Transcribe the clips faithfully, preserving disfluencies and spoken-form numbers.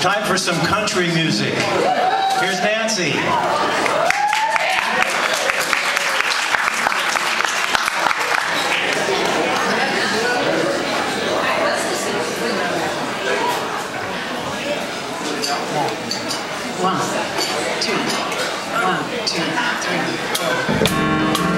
Time for some country music. Here's Nancy. One, two, one, two, three, four.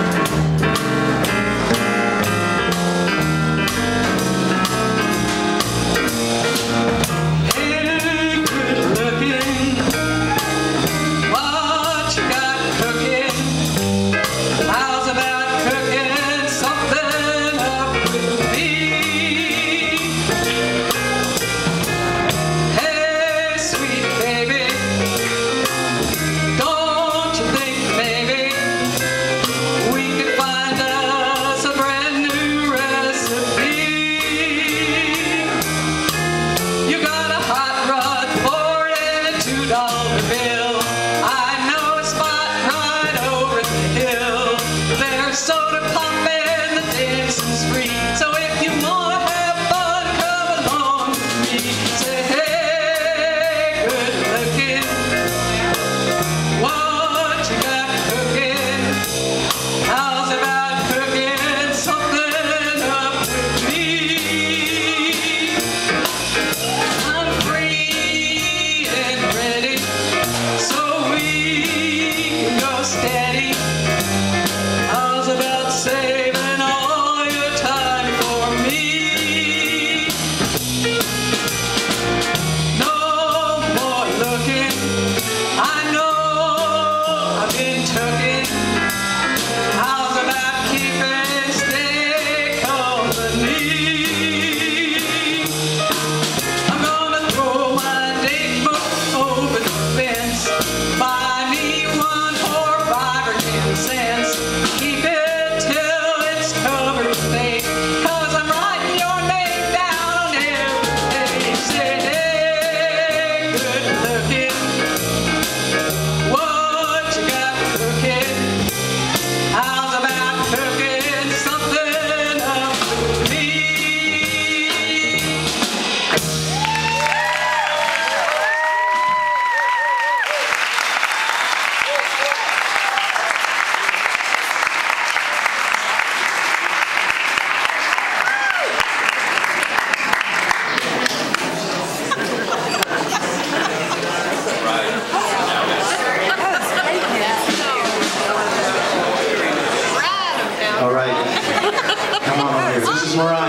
Soda pop and the dancing's free. So if you wanna have fun, come along with me. Say, hey, good looking, what you got cooking? How's about cooking something up with me? I'm free and ready, so we can go steady. About saving all your time for me. No more looking, I know I've been tooken. How's about keeping steady company? I'm gonna throw my date book over the fence. Buy me one for five or ten cents. Keep it cause I'm writing your name down on every page. Say, hey, good looking, what you got cooking? How's about cooking something up with me? All right, come on over here. This is Mariah.